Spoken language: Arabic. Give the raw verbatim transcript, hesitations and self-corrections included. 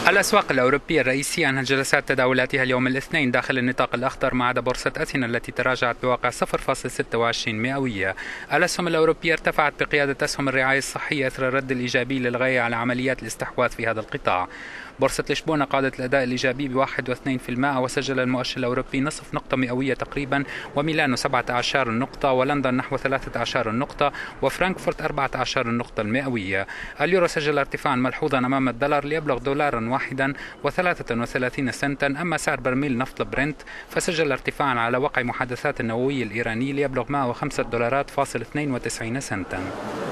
الأسواق الأوروبية الرئيسية أنهت جلسات تداولاتها اليوم الاثنين داخل النطاق الأخضر ما عدا بورصة أثينا التي تراجعت بواقع صفر فاصلة ستة وعشرين مئوية. الأسهم الأوروبية ارتفعت بقيادة أسهم الرعاية الصحية أثر الرد الإيجابي للغاية على عمليات الاستحواذ في هذا القطاع. بورصة لشبونة قادت الأداء الإيجابي بواحد واثنين في المائة، وسجل المؤشر الأوروبي نصف نقطة مئوية تقريبا، وميلانو سبعة عشر نقطة، ولندن نحو ثلاثة عشر نقطة، وفرانكفورت أربعة عشر النقطة المئوية. اليورو سجل ارتفاعا ملحوظا أمام الدولار ليبلغ دولارا واحدا وثلاثة وثلاثين سنتا، أما سعر برميل نفط برنت فسجل ارتفاعا على وقع محادثات النووية الإيرانية ليبلغ مئة وخمسة دولارات فاصل اثنين وتسعين سنتا.